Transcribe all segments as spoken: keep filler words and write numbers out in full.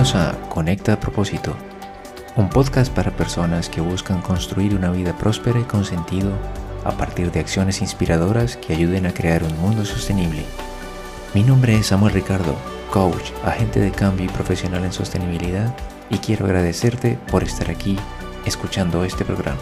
Bienvenidos a Conecta a Propósito, un podcast para personas que buscan construir una vida próspera y con sentido a partir de acciones inspiradoras que ayuden a crear un mundo sostenible. Mi nombre es Samuel Ricardo, coach, agente de cambio y profesional en sostenibilidad, y quiero agradecerte por estar aquí escuchando este programa.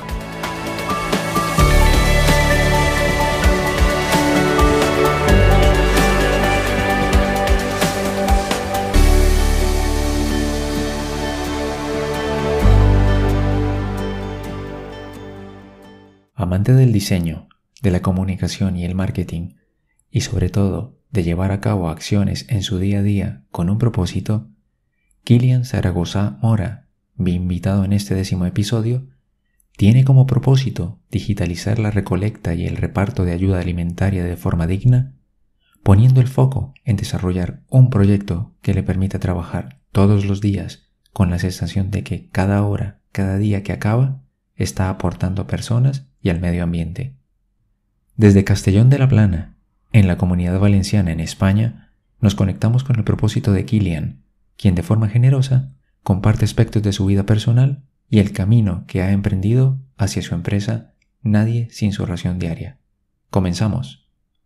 Amante del diseño, de la comunicación y el marketing, y sobre todo de llevar a cabo acciones en su día a día con un propósito, Kilian Zaragoza Mora, mi invitado en este décimo episodio, tiene como propósito digitalizar la recolecta y el reparto de ayuda alimentaria de forma digna, poniendo el foco en desarrollar un proyecto que le permita trabajar todos los días con la sensación de que cada hora, cada día que acaba, está aportando a personas y al medio ambiente. Desde Castellón de la Plana, en la Comunidad Valenciana en España, nos conectamos con el propósito de Kilian, quien de forma generosa comparte aspectos de su vida personal y el camino que ha emprendido hacia su empresa Nadie sin su ración diaria. Comenzamos.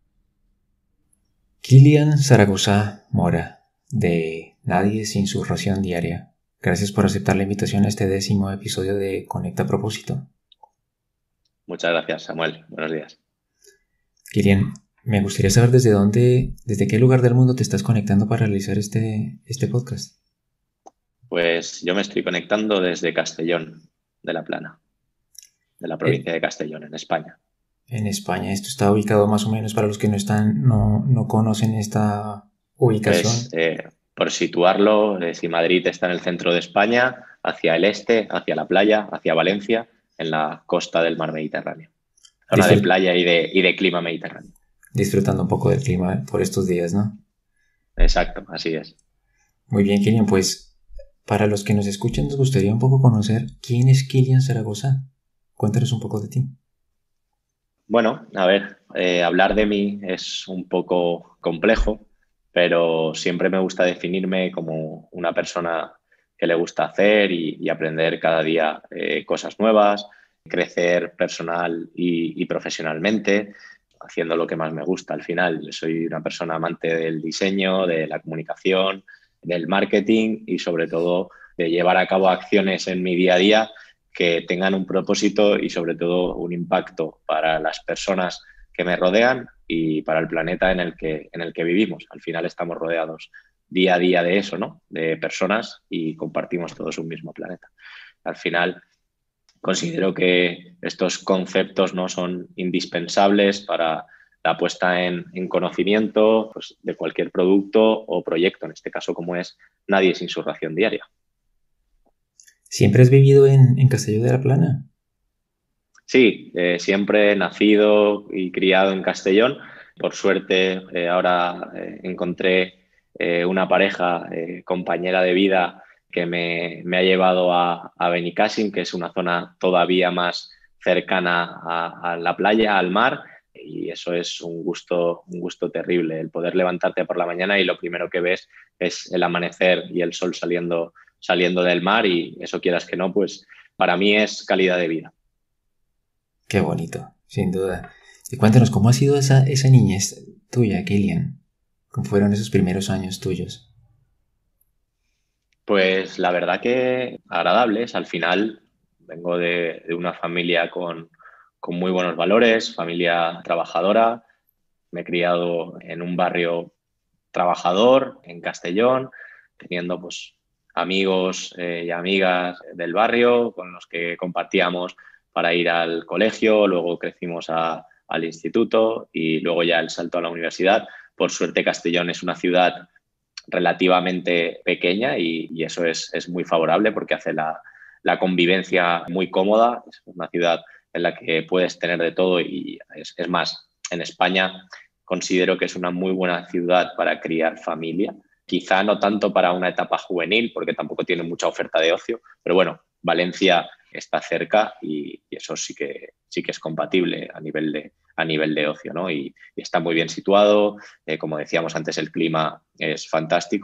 Kilian Zaragoza Mora, de Nadie sin su ración diaria. Gracias por aceptar la invitación a este décimo episodio de Conecta a Propósito. Muchas gracias, Samuel. Buenos días. Kilian, me gustaría saber desde dónde, desde qué lugar del mundo te estás conectando para realizar este, este podcast. Pues yo me estoy conectando desde Castellón de la Plana, de la provincia Eh, de Castellón, en España. En España, esto está ubicado más o menos para los que no están, no, no conocen esta Pues ubicación. eh, por situarlo, eh, si Madrid está en el centro de España, hacia el este, hacia la playa, hacia Valencia, en la costa del mar Mediterráneo. Zona de Disfrut- playa y de, y de clima mediterráneo. disfrutando un poco del clima por estos días, ¿no? Exacto, así es. Muy bien, Kilian, pues para los que nos escuchan nos gustaría un poco conocer quién es Kilian Zaragoza. Cuéntanos un poco de ti. Bueno, a ver, eh, hablar de mí es un poco complejo, pero siempre me gusta definirme como una persona que le gusta hacer y, y aprender cada día eh, cosas nuevas, crecer personal y, y profesionalmente, haciendo lo que más me gusta. Al final, soy una persona amante del diseño, de la comunicación, del marketing y sobre todo de llevar a cabo acciones en mi día a día que tengan un propósito y sobre todo un impacto para las personas que me rodean y para el planeta en el que, en el que vivimos. Al final estamos rodeados día a día de eso, ¿no? De personas y compartimos todos un mismo planeta. Al final considero que estos conceptos no son indispensables para la puesta en, en conocimiento pues, de cualquier producto o proyecto, en este caso como es Nadie sin su ración diaria. ¿Siempre has vivido en, en Castellón de la Plana? Sí, eh, siempre he nacido y criado en Castellón. Por suerte, eh, ahora eh, encontré eh, una pareja, eh, compañera de vida, que me, me ha llevado a, a Benicàssim, que es una zona todavía más cercana a, a la playa, al mar, y eso es un gusto, un gusto terrible, el poder levantarte por la mañana y lo primero que ves es el amanecer y el sol saliendo, saliendo del mar, y eso quieras que no, pues para mí es calidad de vida. Qué bonito, sin duda. Y cuéntanos, ¿cómo ha sido esa, esa niñez tuya, Kilian? ¿Cómo fueron esos primeros años tuyos? Pues la verdad que agradables. Al final vengo de, de una familia con, con muy buenos valores, familia trabajadora. Me he criado en un barrio trabajador, en Castellón, teniendo pues amigos eh, y amigas del barrio con los que compartíamos para ir al colegio, luego crecimos a, al instituto y luego ya el salto a la universidad. Por suerte Castellón es una ciudad relativamente pequeña y, y eso es, es, muy favorable porque hace la, la, convivencia muy cómoda. Es una ciudad en la que puedes tener de todo y es, es más, en España considero que es una muy buena ciudad para criar familia. Quizá no tanto para una etapa juvenil porque tampoco tiene mucha oferta de ocio, pero bueno, Valencia está cerca y, y eso sí que, sí que es compatible a nivel de, a nivel de ocio, ¿no? Y, y está muy bien situado, eh, como decíamos antes, el clima es fantástico,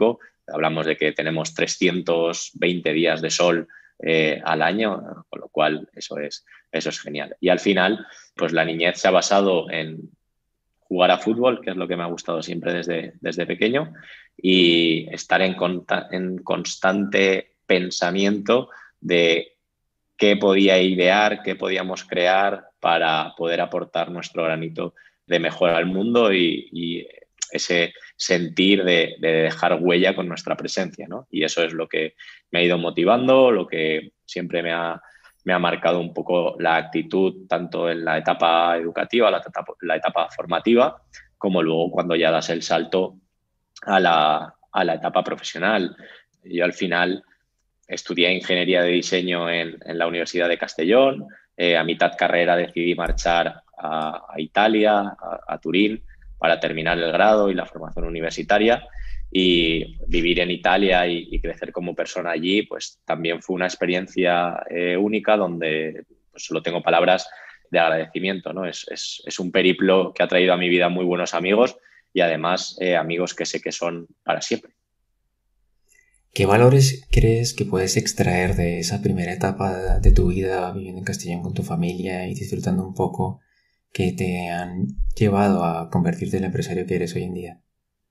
hablamos de que tenemos trescientos veinte días de sol eh, al año, con lo cual eso es, eso es genial. Y al final, pues la niñez se ha basado en jugar a fútbol, que es lo que me ha gustado siempre desde, desde pequeño, y estar en, conta, en constante pensamiento de qué podía idear, qué podíamos crear para poder aportar nuestro granito de mejora al mundo y, y ese sentir de, de dejar huella con nuestra presencia, ¿no? Y eso es lo que me ha ido motivando, lo que siempre me ha, me ha marcado un poco la actitud, tanto en la etapa educativa, la etapa, la etapa formativa, como luego cuando ya das el salto a la, a la etapa profesional. Yo al final estudié ingeniería de diseño en, en la Universidad de Castellón. Eh, a mitad carrera decidí marchar a, a Italia, a, a Turín, para terminar el grado y la formación universitaria. Y vivir en Italia y, y crecer como persona allí, pues también fue una experiencia eh, única donde pues, solo tengo palabras de agradecimiento, ¿no? Es, es, es un periplo que ha traído a mi vida muy buenos amigos y además eh, amigos que sé que son para siempre. ¿Qué valores crees que puedes extraer de esa primera etapa de tu vida viviendo en Castellón con tu familia y disfrutando un poco que te han llevado a convertirte en el empresario que eres hoy en día?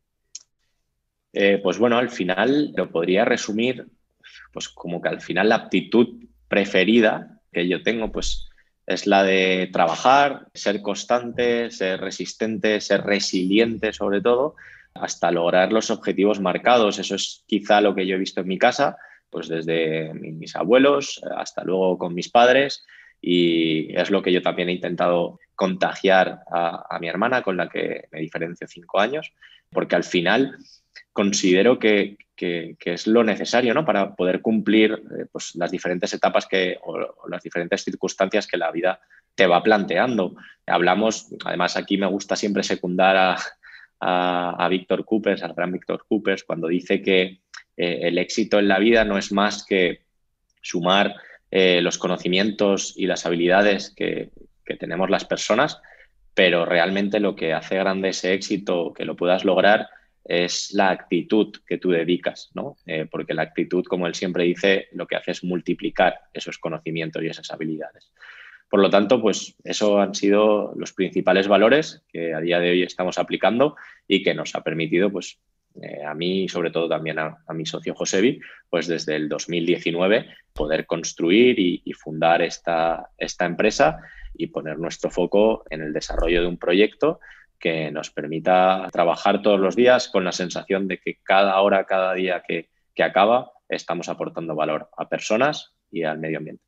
Eh, pues bueno, al final lo podría resumir pues como que al final la aptitud preferida que yo tengo pues es la de trabajar, ser constante, ser resistente, ser resiliente sobre todo, hasta lograr los objetivos marcados. Eso es quizá lo que yo he visto en mi casa, pues desde mis abuelos hasta luego con mis padres, y es lo que yo también he intentado contagiar a, a mi hermana, con la que me diferencio cinco años, porque al final considero que, que, que es lo necesario, ¿no? Para poder cumplir eh, pues, las diferentes etapas que, o, o las diferentes circunstancias que la vida te va planteando. Hablamos, además aquí me gusta siempre secundar a, a, a Víctor Coopers, al gran Víctor Coopers, cuando dice que eh, el éxito en la vida no es más que sumar eh, los conocimientos y las habilidades que, que tenemos las personas, pero realmente lo que hace grande ese éxito, que lo puedas lograr, es la actitud que tú dedicas, ¿no? Eh, porque la actitud, como él siempre dice, lo que hace es multiplicar esos conocimientos y esas habilidades. Por lo tanto, pues eso han sido los principales valores que a día de hoy estamos aplicando y que nos ha permitido, pues, eh, a mí y sobre todo también a, a mi socio Josebi, pues desde el dos mil diecinueve poder construir y, y fundar esta, esta empresa y poner nuestro foco en el desarrollo de un proyecto que nos permita trabajar todos los días con la sensación de que cada hora, cada día que, que acaba, estamos aportando valor a personas y al medio ambiente.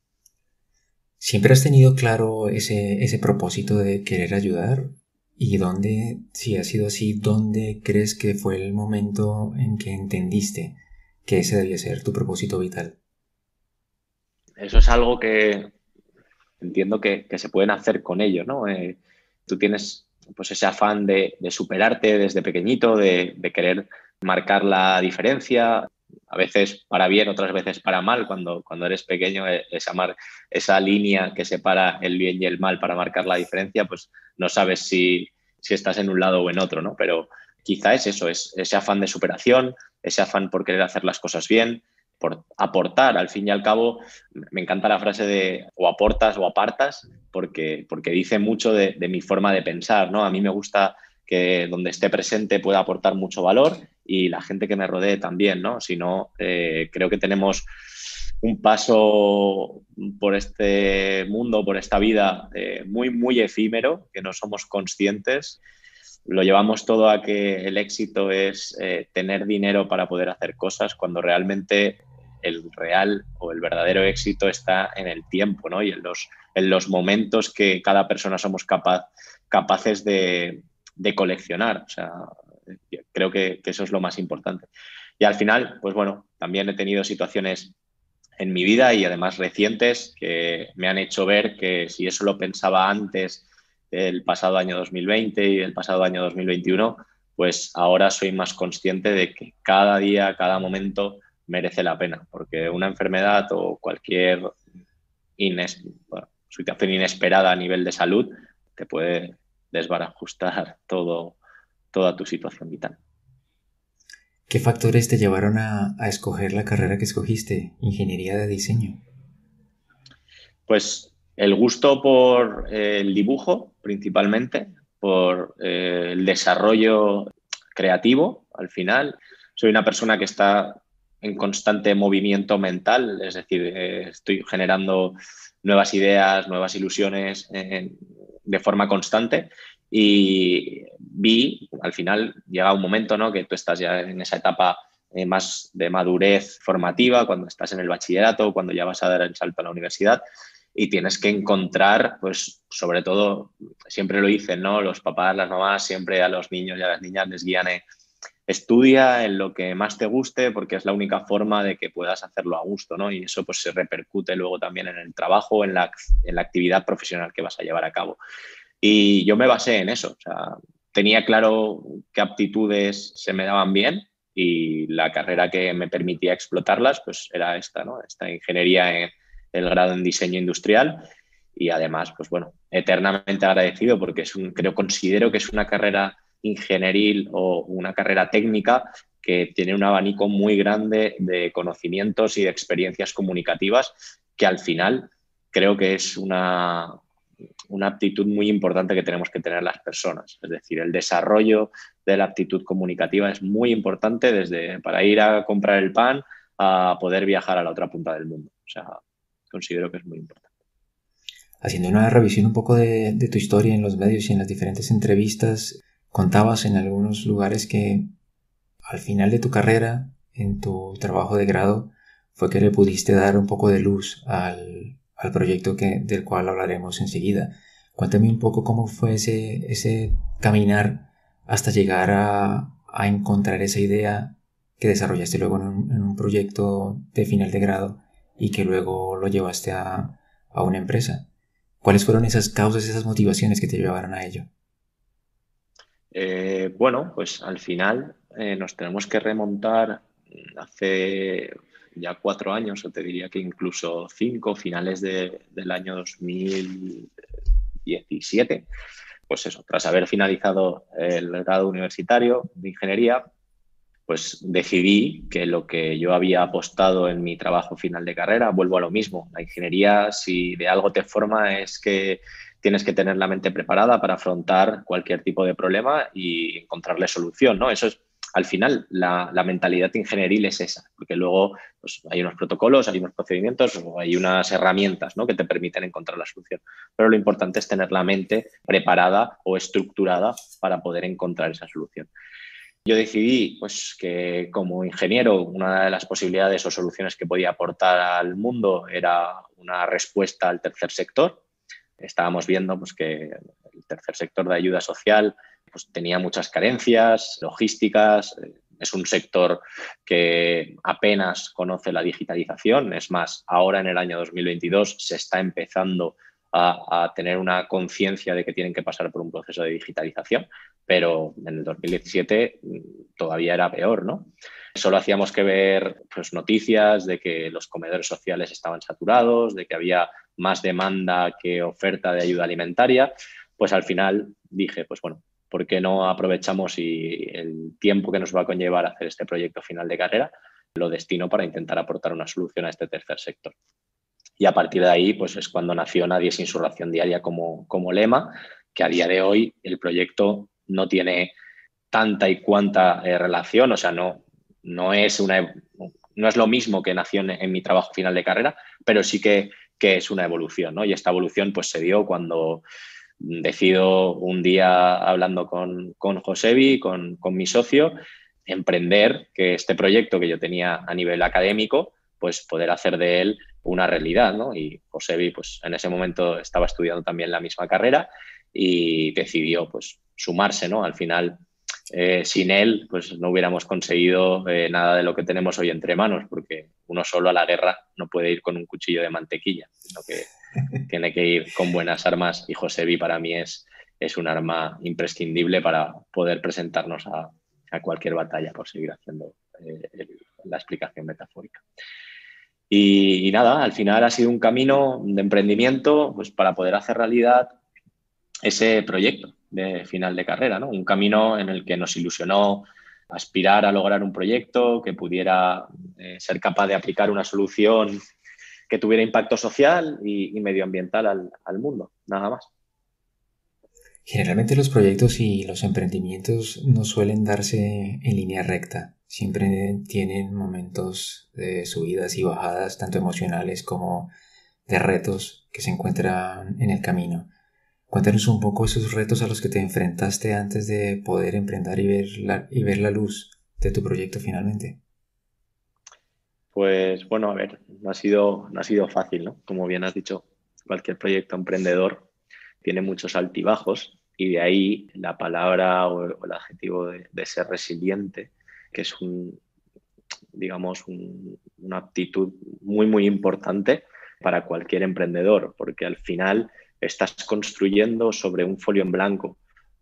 ¿Siempre has tenido claro ese, ese propósito de querer ayudar? ¿Y dónde, si ha sido así, dónde crees que fue el momento en que entendiste que ese debía ser tu propósito vital? Eso es algo que entiendo que, que se pueden hacer con ello, ¿no? Eh, tú tienes pues ese afán de, de superarte desde pequeñito, de, de querer marcar la diferencia, a veces para bien, otras veces para mal. Cuando, cuando eres pequeño, esa, mar, esa línea que separa el bien y el mal para marcar la diferencia, pues no sabes si, si estás en un lado o en otro, ¿no? Pero quizá es eso, es ese afán de superación, ese afán por querer hacer las cosas bien, por aportar. Al fin y al cabo, me encanta la frase de o aportas o apartas, porque, porque dice mucho de, de mi forma de pensar, ¿no? A mí me gusta que donde esté presente pueda aportar mucho valor y la gente que me rodee también, ¿no? Si no, eh, creo que tenemos un paso por este mundo, por esta vida eh, muy, muy efímero, que no somos conscientes. Lo llevamos todo a que el éxito es eh, tener dinero para poder hacer cosas, cuando realmente el real o el verdadero éxito está en el tiempo, ¿no? Y en los, en los momentos que cada persona somos capaz, capaces de, de coleccionar. O sea, creo que, que eso es lo más importante. Y al final, pues bueno, también he tenido situaciones en mi vida y además recientes que me han hecho ver que si eso lo pensaba antes el pasado año dos mil veinte y el pasado año dos mil veintiuno, pues ahora soy más consciente de que cada día, cada momento merece la pena, porque una enfermedad o cualquier ines bueno, situación inesperada a nivel de salud te puede desbarajustar todo, toda tu situación vital. ¿Qué factores te llevaron a, a escoger la carrera que escogiste, ingeniería de diseño? Pues el gusto por eh, el dibujo, principalmente, por eh, el desarrollo creativo, al final. Soy una persona que está en constante movimiento mental, es decir, eh, estoy generando nuevas ideas, nuevas ilusiones eh, de forma constante y vi, al final llega un momento, ¿no?, que tú estás ya en esa etapa eh, más de madurez formativa, cuando estás en el bachillerato, cuando ya vas a dar el salto a la universidad y tienes que encontrar, pues sobre todo, siempre lo dicen, ¿no?, los papás, las mamás, siempre a los niños y a las niñas les guían eh, estudia en lo que más te guste porque es la única forma de que puedas hacerlo a gusto, ¿no? Y eso pues se repercute luego también en el trabajo, en la, en la actividad profesional que vas a llevar a cabo. Y yo me basé en eso, o sea, tenía claro qué aptitudes se me daban bien y la carrera que me permitía explotarlas pues era esta, ¿no? Esta ingeniería en el grado en diseño industrial y además, pues bueno, eternamente agradecido porque es un, creo, considero que es una carrera ingenieril o una carrera técnica que tiene un abanico muy grande de conocimientos y de experiencias comunicativas que al final creo que es una, una aptitud muy importante que tenemos que tener las personas. Es decir, el desarrollo de la aptitud comunicativa es muy importante desde para ir a comprar el pan a poder viajar a la otra punta del mundo. O sea, considero que es muy importante. Haciendo una revisión un poco de, de tu historia en los medios y en las diferentes entrevistas, contabas en algunos lugares que al final de tu carrera, en tu trabajo de grado, fue que le pudiste dar un poco de luz al, al proyecto que, del cual hablaremos enseguida. Cuéntame un poco cómo fue ese, ese caminar hasta llegar a, a encontrar esa idea que desarrollaste luego en un, en un proyecto de final de grado y que luego lo llevaste a, a una empresa. ¿Cuáles fueron esas causas, esas motivaciones que te llevaron a ello? Eh, bueno, pues al final eh, nos tenemos que remontar hace ya cuatro años, o te diría que incluso cinco, finales de, del año dos mil diecisiete. Pues eso, tras haber finalizado el grado universitario de ingeniería, pues decidí que lo que yo había apostado en mi trabajo final de carrera, vuelvo a lo mismo. La ingeniería, si de algo te forma, es que tienes que tener la mente preparada para afrontar cualquier tipo de problema y encontrarle solución, ¿no? Eso es, al final, la, la mentalidad ingenieril es esa, porque luego pues, hay unos protocolos, hay unos procedimientos o hay unas herramientas, ¿no?, que te permiten encontrar la solución. Pero lo importante es tener la mente preparada o estructurada para poder encontrar esa solución. Yo decidí pues, que como ingeniero una de las posibilidades o soluciones que podía aportar al mundo era una respuesta al tercer sector. Estábamos viendo pues, que el tercer sector de ayuda social pues, tenía muchas carencias logísticas. Es un sector que apenas conoce la digitalización. Es más, ahora en el año dos mil veintidós se está empezando a, a tener una conciencia de que tienen que pasar por un proceso de digitalización, pero en el dos mil diecisiete todavía era peor, ¿no? Solo hacíamos que ver pues, noticias de que los comedores sociales estaban saturados, de que había más demanda que oferta de ayuda alimentaria. Pues al final dije, pues bueno, ¿por qué no aprovechamos y el tiempo que nos va a conllevar hacer este proyecto final de carrera lo destino para intentar aportar una solución a este tercer sector? Y a partir de ahí, pues es cuando nació Nadie sin su ración diaria como, como lema, que a día de hoy el proyecto no tiene tanta y cuanta eh, relación, o sea, no, no, es una, no es lo mismo que nació en, en mi trabajo final de carrera, pero sí que, que es una evolución, ¿no? Y esta evolución pues se dio cuando decido un día, hablando con, con Josebi, con, con mi socio, emprender que este proyecto que yo tenía a nivel académico, pues poder hacer de él una realidad, ¿no? Y Josebi, pues en ese momento estaba estudiando también la misma carrera y decidió, pues, sumarse, ¿no? Al final, eh, sin él, pues no hubiéramos conseguido eh, nada de lo que tenemos hoy entre manos, porque uno solo a la guerra no puede ir con un cuchillo de mantequilla, sino que tiene que ir con buenas armas y Josebi para mí es, es un arma imprescindible para poder presentarnos a, a cualquier batalla, por seguir haciendo eh, el, la explicación metafórica. Y, y nada, al final ha sido un camino de emprendimiento pues, para poder hacer realidad ese proyecto de final de carrera, ¿no? Un camino en el que nos ilusionó aspirar a lograr un proyecto, que pudiera eh, ser capaz de aplicar una solución que tuviera impacto social y, y medioambiental al, al mundo, nada más. Generalmente los proyectos y los emprendimientos no suelen darse en línea recta. Siempre tienen momentos de subidas y bajadas, tanto emocionales como de retos que se encuentran en el camino. Cuéntanos un poco esos retos a los que te enfrentaste antes de poder emprender y ver la, y ver la luz de tu proyecto finalmente. Pues bueno, a ver, no ha sido, no ha sido fácil, ¿no? Como bien has dicho, cualquier proyecto emprendedor tiene muchos altibajos y de ahí la palabra o, o el adjetivo de, de ser resiliente, que es un, digamos, un, una aptitud muy, muy importante para cualquier emprendedor, porque al final estás construyendo sobre un folio en blanco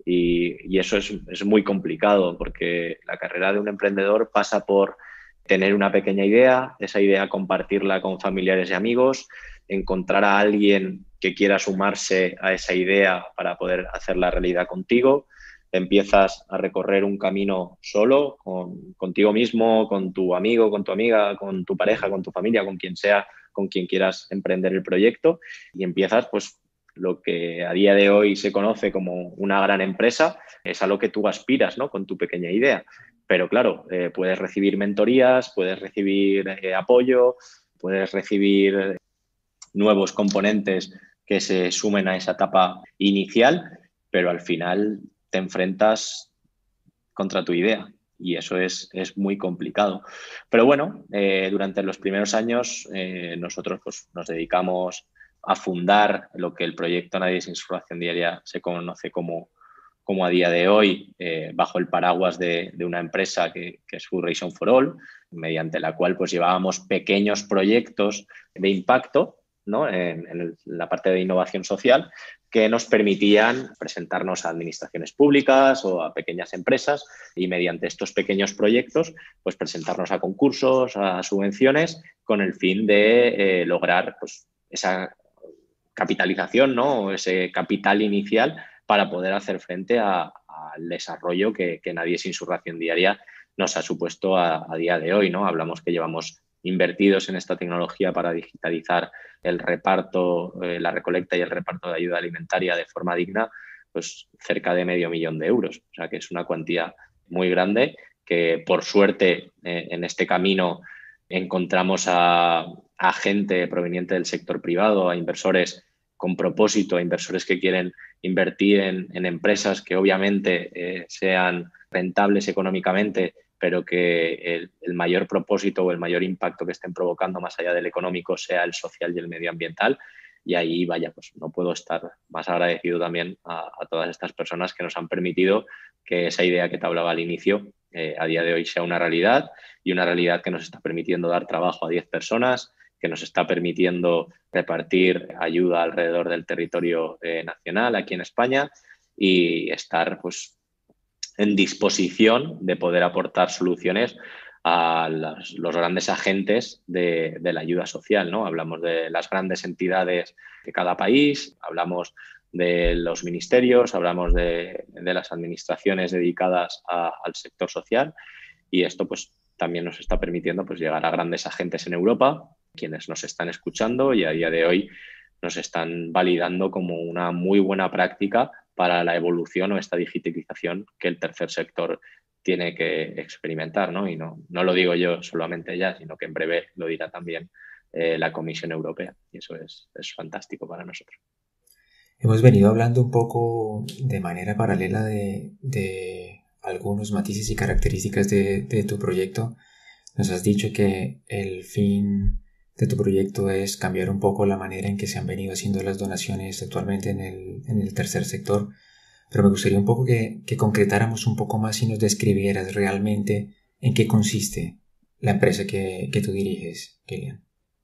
y, y eso es, es muy complicado porque la carrera de un emprendedor pasa por tener una pequeña idea, esa idea compartirla con familiares y amigos, encontrar a alguien que quiera sumarse a esa idea para poder hacerla realidad contigo. Empiezas a recorrer un camino solo, con, contigo mismo, con tu amigo, con tu amiga, con tu pareja, con tu familia, con quien sea, con quien quieras emprender el proyecto y empiezas pues lo que a día de hoy se conoce como una gran empresa, es a lo que tú aspiras, ¿no? Con tu pequeña idea. Pero claro, eh, puedes recibir mentorías, puedes recibir eh, apoyo, puedes recibir nuevos componentes que se sumen a esa etapa inicial, pero al final te enfrentas contra tu idea y eso es, es muy complicado. Pero bueno, eh, durante los primeros años eh, nosotros pues, nos dedicamos a fundar lo que el proyecto Nadie sin su ración diaria se conoce como, como a día de hoy, eh, bajo el paraguas de, de una empresa que, que es Food Ration for All, mediante la cual pues llevábamos pequeños proyectos de impacto, ¿no? en, en la parte de innovación social que nos permitían presentarnos a administraciones públicas o a pequeñas empresas y mediante estos pequeños proyectos pues presentarnos a concursos, a subvenciones con el fin de eh, lograr pues, esa capitalización, ¿no? O ese capital inicial para poder hacer frente al desarrollo que, que Nadie sin su ración diaria nos ha supuesto a, a día de hoy, ¿no? Hablamos que llevamos invertidos en esta tecnología para digitalizar el reparto, eh, la recolecta y el reparto de ayuda alimentaria de forma digna, pues cerca de medio millón de euros. O sea que es una cuantía muy grande que por suerte eh, en este camino encontramos a, a gente proveniente del sector privado, a inversores con propósito, a inversores que quieren invertir en, en empresas que obviamente eh, sean rentables económicamente, pero que el, el mayor propósito o el mayor impacto que estén provocando más allá del económico sea el social y el medioambiental. Y ahí, vaya, pues no puedo estar más agradecido también a, a todas estas personas que nos han permitido que esa idea que te hablaba al inicio eh, a día de hoy sea una realidad y una realidad que nos está permitiendo dar trabajo a diez personas, que nos está permitiendo repartir ayuda alrededor del territorio eh, nacional aquí en España y estar pues en disposición de poder aportar soluciones a las, los grandes agentes de, de la ayuda social, ¿no? Hablamos de las grandes entidades de cada país, hablamos de los ministerios, hablamos de, de las administraciones dedicadas a, al sector social y esto pues también nos está permitiendo pues, llegar a grandes agentes en Europa, quienes nos están escuchando y a día de hoy nos están validando como una muy buena práctica para la evolución o esta digitalización que el tercer sector tiene que experimentar, ¿no? Y no, no lo digo yo solamente ya, sino que en breve lo dirá también eh, la Comisión Europea y eso es, es fantástico para nosotros. Hemos venido hablando un poco de manera paralela de, de algunos matices y características de, de tu proyecto. Nos has dicho que el fin de tu proyecto es cambiar un poco la manera en que se han venido haciendo las donaciones actualmente en el, en el tercer sector, pero me gustaría un poco que, que concretáramos un poco más y nos describieras realmente en qué consiste la empresa que, que tú diriges, Kilian.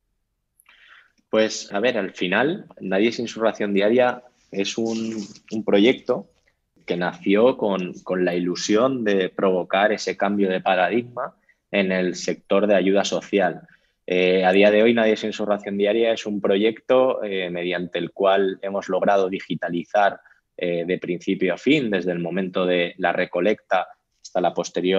Pues a ver, al final, Nadie sin su ración diaria es un, un proyecto que nació con, con la ilusión de provocar ese cambio de paradigma en el sector de ayuda social. Eh, a día de hoy, Nadie sin su ración diaria es un proyecto eh, mediante el cual hemos logrado digitalizar eh, de principio a fin, desde el momento de la recolecta hasta la posterior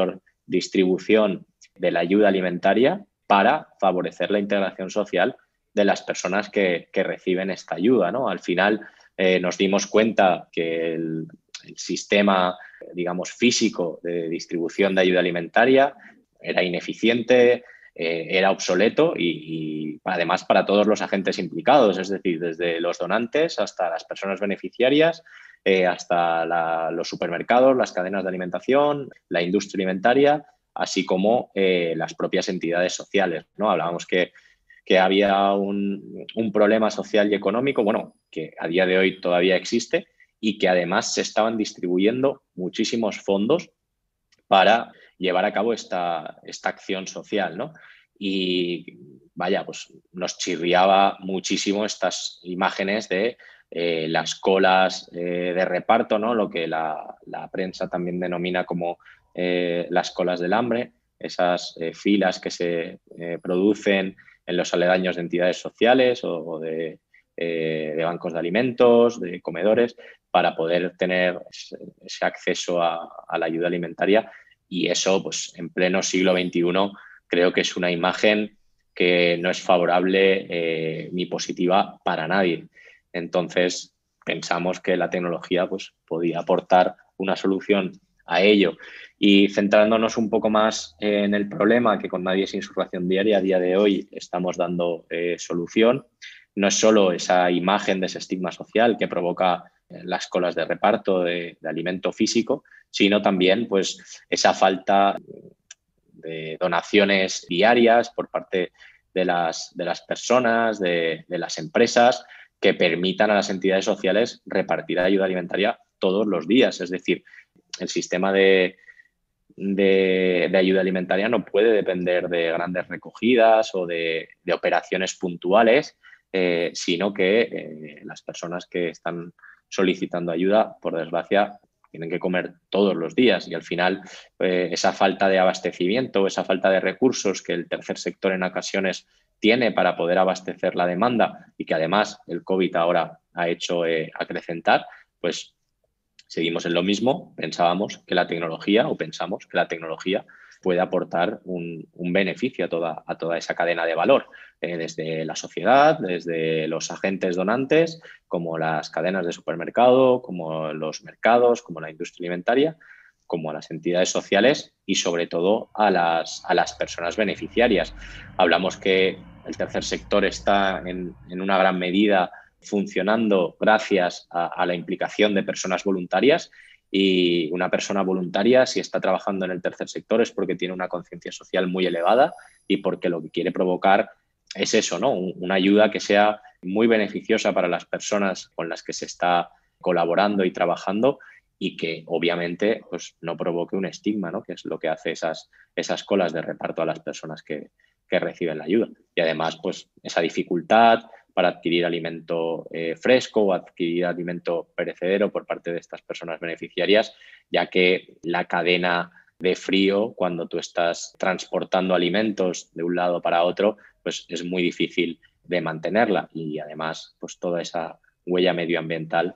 distribución de la ayuda alimentaria para favorecer la integración social de las personas que, que reciben esta ayuda, ¿no? Al final eh, nos dimos cuenta que el, el sistema, digamos, físico de distribución de ayuda alimentaria era ineficiente, eh, era obsoleto y, y además para todos los agentes implicados, es decir, desde los donantes hasta las personas beneficiarias, eh, hasta la, los supermercados, las cadenas de alimentación, la industria alimentaria, así como eh, las propias entidades sociales, ¿no? Hablábamos que, que había un, un problema social y económico, bueno, que a día de hoy todavía existe y que además se estaban distribuyendo muchísimos fondos para llevar a cabo esta, esta acción social, ¿no? Y vaya, pues nos chirriaba muchísimo estas imágenes de eh, las colas eh, de reparto, ¿no? Lo que la, la prensa también denomina como eh, las colas del hambre, esas eh, filas que se eh, producen en los aledaños de entidades sociales o, o de, eh, de bancos de alimentos, de comedores, para poder tener ese, ese acceso a, a la ayuda alimentaria. Y eso, pues en pleno siglo veintiuno, creo que es una imagen que no es favorable eh, ni positiva para nadie. Entonces, pensamos que la tecnología pues, podía aportar una solución a ello. Y centrándonos un poco más en el problema, que con Nadie sin su ración diaria a día de hoy estamos dando eh, solución, no es solo esa imagen de ese estigma social que provoca las colas de reparto de, de alimento físico, sino también pues, esa falta de donaciones diarias por parte de las, de las personas, de, de las empresas, que permitan a las entidades sociales repartir ayuda alimentaria todos los días. Es decir, el sistema de, de, de ayuda alimentaria no puede depender de grandes recogidas o de, de operaciones puntuales, eh, sino que eh, las personas que están solicitando ayuda, por desgracia, tienen que comer todos los días y al final eh, esa falta de abastecimiento, esa falta de recursos que el tercer sector en ocasiones tiene para poder abastecer la demanda y que además el COVID ahora ha hecho eh, acrecentar, pues seguimos en lo mismo. Pensábamos que la tecnología, o pensamos que la tecnología puede aportar un, un beneficio a toda, a toda esa cadena de valor, eh, desde la sociedad, desde los agentes donantes, como las cadenas de supermercado, como los mercados, como la industria alimentaria, como a las entidades sociales y sobre todo a las, a las personas beneficiarias. Hablamos que el tercer sector está en, en una gran medida funcionando gracias a, a la implicación de personas voluntarias, y una persona voluntaria, si está trabajando en el tercer sector, es porque tiene una conciencia social muy elevada y porque lo que quiere provocar es eso, ¿no? Una ayuda que sea muy beneficiosa para las personas con las que se está colaborando y trabajando y que obviamente pues, no provoque un estigma, ¿no? Que es lo que hace esas, esas colas de reparto a las personas que, que reciben la ayuda. Y además, pues esa dificultad para adquirir alimento eh, fresco o adquirir alimento perecedero por parte de estas personas beneficiarias, ya que la cadena de frío, cuando tú estás transportando alimentos de un lado para otro, pues es muy difícil de mantenerla y además pues toda esa huella medioambiental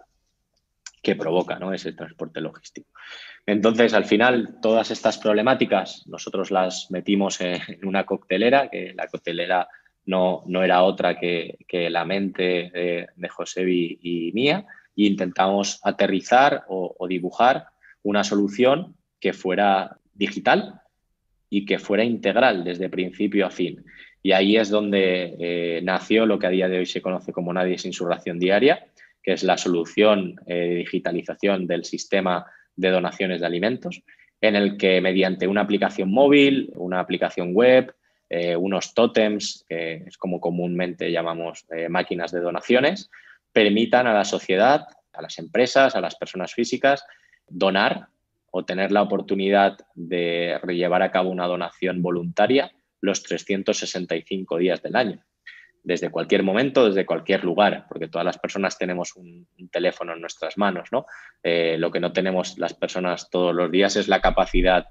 que provoca, ¿no?, ese transporte logístico. Entonces, al final, todas estas problemáticas nosotros las metimos en una coctelera, que la coctelera no, no era otra que, que la mente de, de Josebi y mía, e intentamos aterrizar o, o dibujar una solución que fuera digital y que fuera integral desde principio a fin. Y ahí es donde eh, nació lo que a día de hoy se conoce como Nadie sin su ración diaria, que es la solución eh, de digitalización del sistema de donaciones de alimentos, en el que mediante una aplicación móvil, una aplicación web, eh, unos tótems, que es como comúnmente llamamos eh, máquinas de donaciones, permitan a la sociedad, a las empresas, a las personas físicas, donar o tener la oportunidad de llevar a cabo una donación voluntaria los trescientos sesenta y cinco días del año, desde cualquier momento, desde cualquier lugar, porque todas las personas tenemos un, un teléfono en nuestras manos, ¿no? Eh, lo que no tenemos las personas todos los días es la capacidad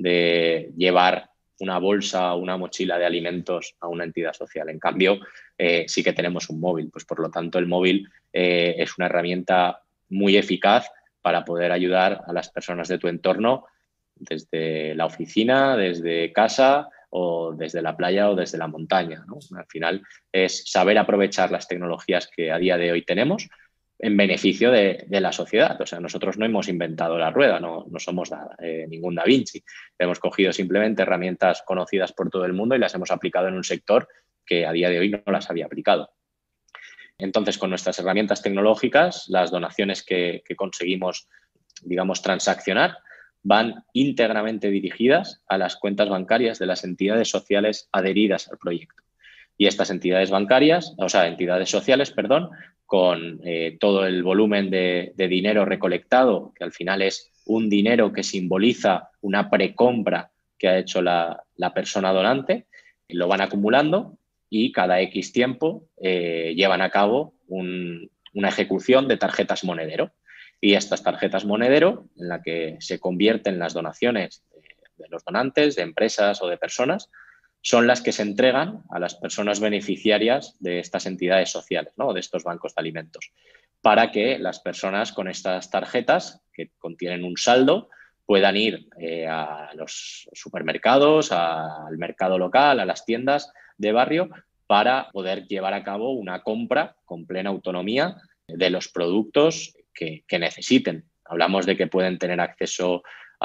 de llevar una bolsa o una mochila de alimentos a una entidad social. En cambio, eh, sí que tenemos un móvil, pues por lo tanto el móvil eh, es una herramienta muy eficaz para poder ayudar a las personas de tu entorno desde la oficina, desde casa o desde la playa o desde la montaña, ¿no? Al final es saber aprovechar las tecnologías que a día de hoy tenemos en beneficio de, de la sociedad. O sea, nosotros no hemos inventado la rueda, no, no somos da, eh, ningún Da Vinci. Hemos cogido simplemente herramientas conocidas por todo el mundo y las hemos aplicado en un sector que a día de hoy no las había aplicado. Entonces, con nuestras herramientas tecnológicas, las donaciones que, que conseguimos, digamos, transaccionar, van íntegramente dirigidas a las cuentas bancarias de las entidades sociales adheridas al proyecto. Y estas entidades bancarias, o sea, entidades sociales, perdón, con eh, todo el volumen de, de dinero recolectado, que al final es un dinero que simboliza una precompra que ha hecho la, la persona donante, lo van acumulando y cada X tiempo eh, llevan a cabo un, una ejecución de tarjetas monedero. Y estas tarjetas monedero, en la que se convierten las donaciones de, de los donantes, de empresas o de personas, son las que se entregan a las personas beneficiarias de estas entidades sociales, ¿no? De estos bancos de alimentos, para que las personas con estas tarjetas, que contienen un saldo, puedan ir eh, a los supermercados, a, al mercado local, a las tiendas de barrio, para poder llevar a cabo una compra con plena autonomía de los productos que, que necesiten. Hablamos de que pueden tener acceso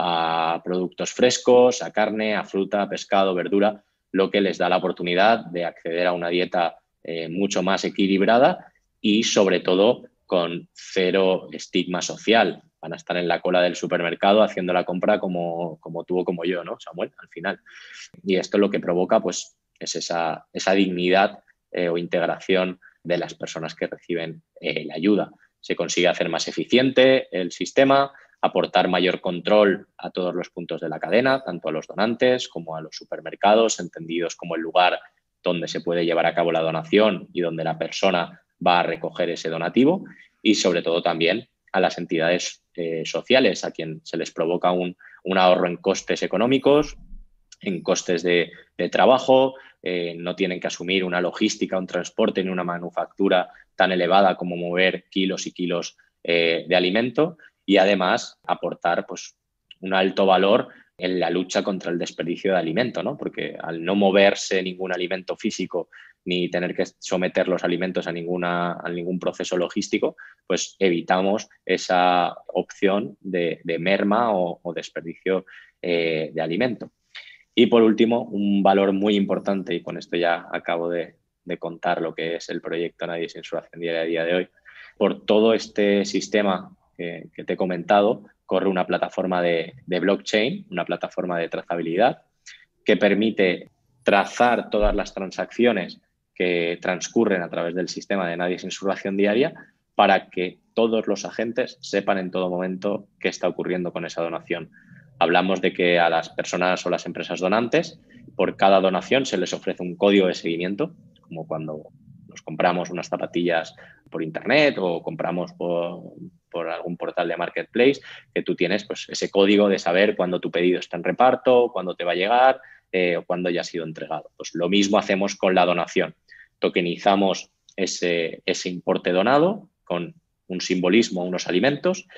a productos frescos, a carne, a fruta, a pescado, verdura, lo que les da la oportunidad de acceder a una dieta eh, mucho más equilibrada y, sobre todo, con cero estigma social. Van a estar en la cola del supermercado haciendo la compra como, como tú o como yo, ¿no, Samuel? Al final. Y esto lo que provoca, pues, es esa, esa dignidad eh, o integración de las personas que reciben eh, la ayuda. Se consigue hacer más eficiente el sistema, aportar mayor control a todos los puntos de la cadena, tanto a los donantes como a los supermercados, entendidos como el lugar donde se puede llevar a cabo la donación y donde la persona va a recoger ese donativo, y sobre todo también a las entidades eh, sociales, a quien se les provoca un, un ahorro en costes económicos, en costes de, de trabajo, eh, no tienen que asumir una logística, un transporte ni una manufactura tan elevada como mover kilos y kilos eh, de alimento, y además aportar, pues, un alto valor en la lucha contra el desperdicio de alimento, ¿no? Porque al no moverse ningún alimento físico ni tener que someter los alimentos a, ninguna, a ningún proceso logístico, pues evitamos esa opción de, de merma o, o desperdicio eh, de alimento. Y por último, un valor muy importante, y con esto ya acabo de, de contar lo que es el proyecto Nadie sin su ración diaria a día de hoy. Por todo este sistema que, que te he comentado, corre una plataforma de, de blockchain, una plataforma de trazabilidad, que permite trazar todas las transacciones que transcurren a través del sistema de Nadie sin su ración diaria, para que todos los agentes sepan en todo momento qué está ocurriendo con esa donación. Hablamos de que a las personas o las empresas donantes, por cada donación se les ofrece un código de seguimiento, como cuando nos compramos unas zapatillas por internet o compramos por, por algún portal de marketplace, que tú tienes, pues, ese código de saber cuándo tu pedido está en reparto, cuándo te va a llegar eh, o cuándo ya ha sido entregado. Pues lo mismo hacemos con la donación. Tokenizamos ese, ese importe donado con un simbolismo, unos alimentos,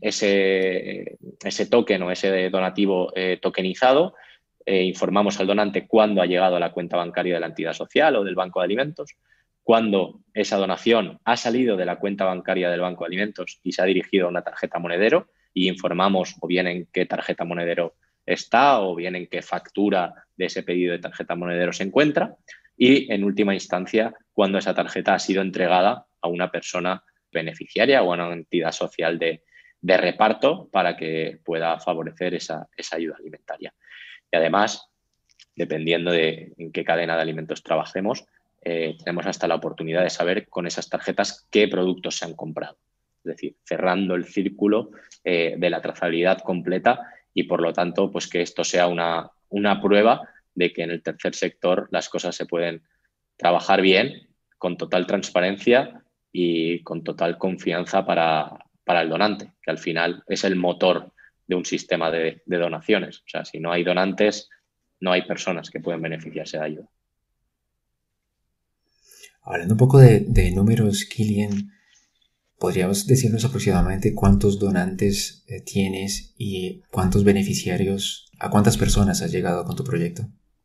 ese, ese token o ese donativo eh, tokenizado, eh, informamos al donante cuándo ha llegado a la cuenta bancaria de la entidad social o del banco de alimentos, cuándo esa donación ha salido de la cuenta bancaria del banco de alimentos y se ha dirigido a una tarjeta monedero, y informamos o bien en qué tarjeta monedero está o bien en qué factura de ese pedido de tarjeta monedero se encuentra, y en última instancia cuándo esa tarjeta ha sido entregada a una persona beneficiaria o a una entidad social de, de reparto para que pueda favorecer esa, esa ayuda alimentaria. Y además, dependiendo de en qué cadena de alimentos trabajemos, eh, tenemos hasta la oportunidad de saber con esas tarjetas qué productos se han comprado. Es decir, cerrando el círculo eh, de la trazabilidad completa, y por lo tanto, pues que esto sea una, una prueba de que en el tercer sector las cosas se pueden trabajar bien, con total transparencia y con total confianza para, para el donante, que al final es el motor de un sistema de, de donaciones. O sea, si no hay donantes, no hay personas que pueden beneficiarse de ayuda. Hablando un poco de, de números, Kilian, ¿Podrías decirnos aproximadamente cuántos donantes eh, tienes y cuántos beneficiarios, a cuántas personas has llegado con tu proyecto?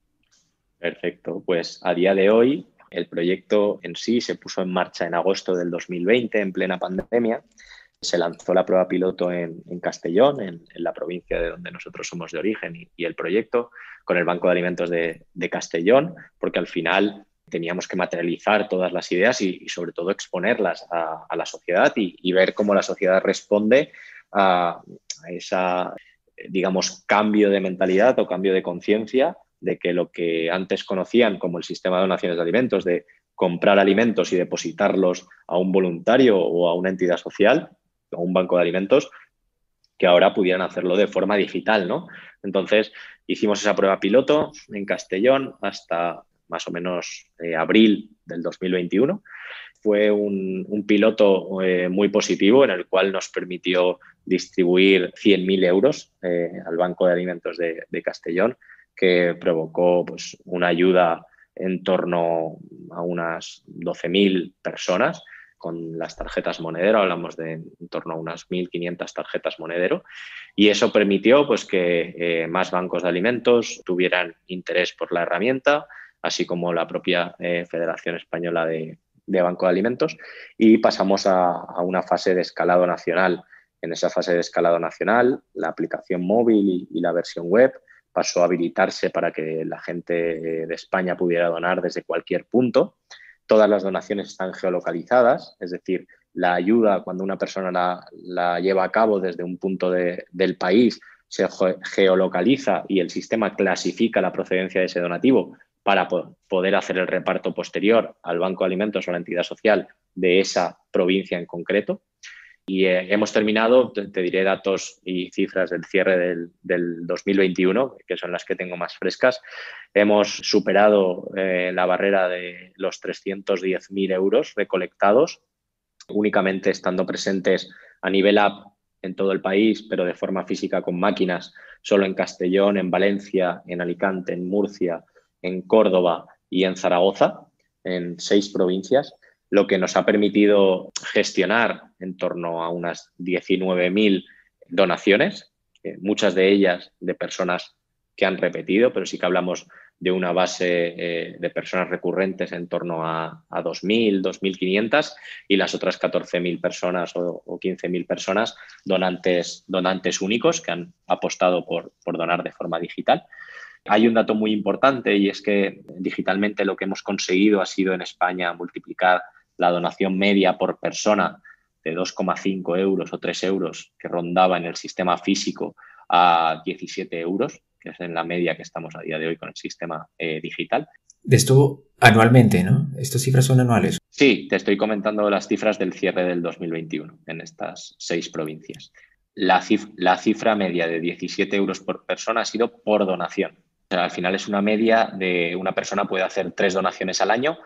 Perfecto. Pues a día de hoy el proyecto en sí se puso en marcha en agosto del dos mil veinte, en plena pandemia. Se lanzó la prueba piloto en, en Castellón, en, en la provincia de donde nosotros somos de origen, y, y el proyecto con el Banco de Alimentos de, de Castellón, porque al final teníamos que materializar todas las ideas y, y sobre todo exponerlas a, a la sociedad y, y ver cómo la sociedad responde a, a esa, digamos, cambio de mentalidad o cambio de conciencia de que lo que antes conocían como el sistema de donaciones de alimentos, de comprar alimentos y depositarlos a un voluntario o a una entidad social, a un banco de alimentos, que ahora pudieran hacerlo de forma digital, ¿no? Entonces, hicimos esa prueba piloto en Castellón hasta más o menos eh, abril del dos mil veintiuno. Fue un, un piloto eh, muy positivo en el cual nos permitió distribuir cien mil euros eh, al Banco de Alimentos de, de Castellón, que provocó pues, una ayuda en torno a unas doce mil personas con las tarjetas Monedero. Hablamos de en torno a unas mil quinientas tarjetas Monedero, y eso permitió pues, que eh, más bancos de alimentos tuvieran interés por la herramienta, así como la propia eh, Federación Española de, de Banco de Alimentos, y pasamos a, a una fase de escalado nacional. En esa fase de escalado nacional, la aplicación móvil y, y la versión web pasó a habilitarse para que la gente de España pudiera donar desde cualquier punto. Todas las donaciones están geolocalizadas, es decir, la ayuda, cuando una persona la, la lleva a cabo desde un punto de, del país, se geolocaliza y el sistema clasifica la procedencia de ese donativo para poder hacer el reparto posterior al Banco de Alimentos o a la entidad social de esa provincia en concreto. Y eh, hemos terminado, te, te diré datos y cifras del cierre del, del dos mil veintiuno, que son las que tengo más frescas. Hemos superado eh, la barrera de los trescientos diez mil euros recolectados, únicamente estando presentes a nivel app en todo el país, pero de forma física con máquinas, solo en Castellón, en Valencia, en Alicante, en Murcia, en Córdoba y en Zaragoza, en seis provincias, lo que nos ha permitido gestionar en torno a unas diecinueve mil donaciones, eh, muchas de ellas de personas que han repetido, pero sí que hablamos de una base eh, de personas recurrentes en torno a, a dos mil, dos mil quinientas, y las otras catorce mil personas o, o quince mil personas donantes, donantes únicos que han apostado por, por donar de forma digital. Hay un dato muy importante, y es que digitalmente lo que hemos conseguido ha sido en España multiplicar la donación media por persona de dos coma cinco euros o tres euros que rondaba en el sistema físico a diecisiete euros, que es en la media que estamos a día de hoy con el sistema eh, digital. De esto anualmente, ¿no? ¿Estas cifras son anuales? Sí, te estoy comentando las cifras del cierre del dos mil veintiuno en estas seis provincias. La, cif la cifra media de diecisiete euros por persona ha sido por donación. O sea, al final es una media de una persona puede hacer tres donaciones al año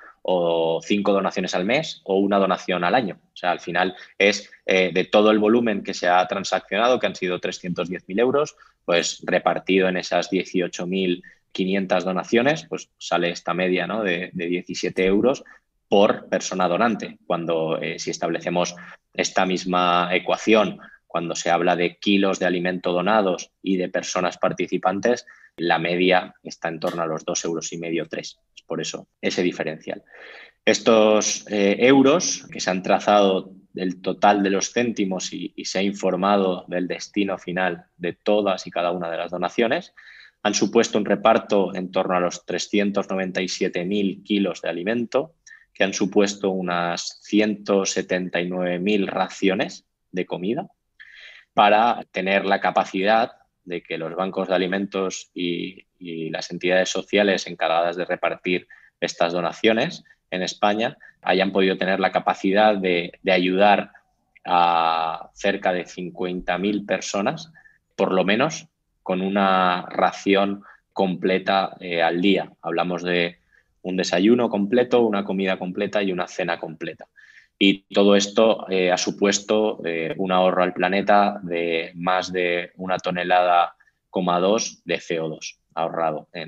o cinco donaciones al mes o una donación al año. O sea, al final es eh, de todo el volumen que se ha transaccionado, que han sido trescientos diez mil euros, pues repartido en esas dieciocho mil quinientas donaciones, pues sale esta media, ¿no?, de, de diecisiete euros por persona donante. Cuando eh, si establecemos esta misma ecuación, cuando se habla de kilos de alimento donados y de personas participantes, la media está en torno a los dos euros y medio, tres. Por eso, ese diferencial. Estos eh, euros que se han trazado del total de los céntimos y, y se ha informado del destino final de todas y cada una de las donaciones, han supuesto un reparto en torno a los trescientos noventa y siete mil kilos de alimento, que han supuesto unas ciento setenta y nueve mil raciones de comida, para tener la capacidad de que los bancos de alimentos y, y las entidades sociales encargadas de repartir estas donaciones en España hayan podido tener la capacidad de, de ayudar a cerca de cincuenta mil personas, por lo menos, con una ración completa eh, al día. Hablamos de un desayuno completo, una comida completa y una cena completa. Y todo esto eh, ha supuesto eh, un ahorro al planeta de más de una tonelada coma dos de C O dos ahorrado en, en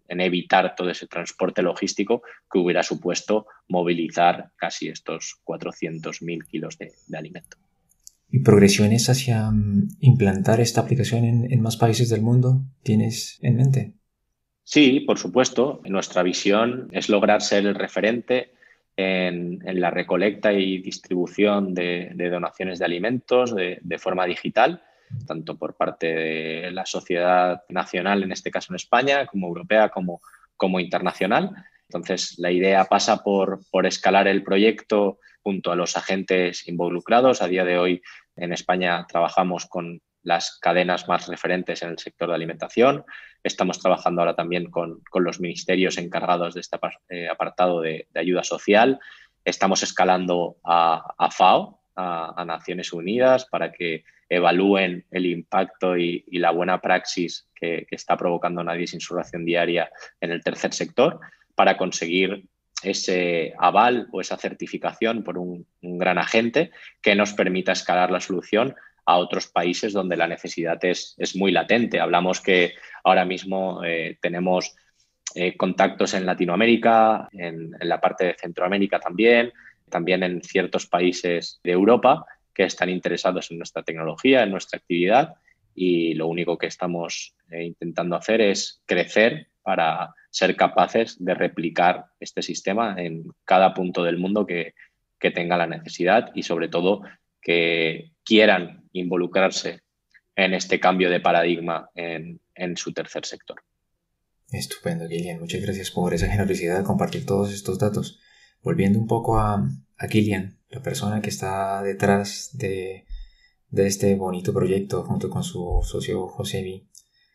en evitar todo ese transporte logístico que hubiera supuesto movilizar casi estos cuatrocientos mil kilos de, de alimento. ¿Y progresiones hacia um, implantar esta aplicación en, en más países del mundo tienes en mente? Sí, por supuesto. Nuestra visión es lograr ser el referente en, en la recolecta y distribución de, de donaciones de alimentos de, de forma digital, tanto por parte de la sociedad nacional, en este caso en España, como europea, como, como internacional. Entonces, la idea pasa por, por escalar el proyecto junto a los agentes involucrados. A día de hoy, en España trabajamos con las cadenas más referentes en el sector de alimentación. Estamos trabajando ahora también con, con los ministerios encargados de este apartado de, de ayuda social. Estamos escalando a, a FAO, a, a Naciones Unidas, para que evalúen el impacto y, y la buena praxis que, que está provocando Nadie sin su ración diaria en el tercer sector, para conseguir ese aval o esa certificación por un, un gran agente que nos permita escalar la solución a otros países donde la necesidad es, es muy latente. Hablamos que ahora mismo eh, tenemos eh, contactos en Latinoamérica, en, en la parte de Centroamérica también, también en ciertos países de Europa que están interesados en nuestra tecnología, en nuestra actividad, y lo único que estamos eh, intentando hacer es crecer para ser capaces de replicar este sistema en cada punto del mundo que, que tenga la necesidad y, sobre todo, que quieran involucrarse en este cambio de paradigma en, en su tercer sector. Estupendo, Kilian. Muchas gracias por esa generosidad de compartir todos estos datos. Volviendo un poco a, a Kilian, la persona que está detrás de, de este bonito proyecto junto con su socio Josebi,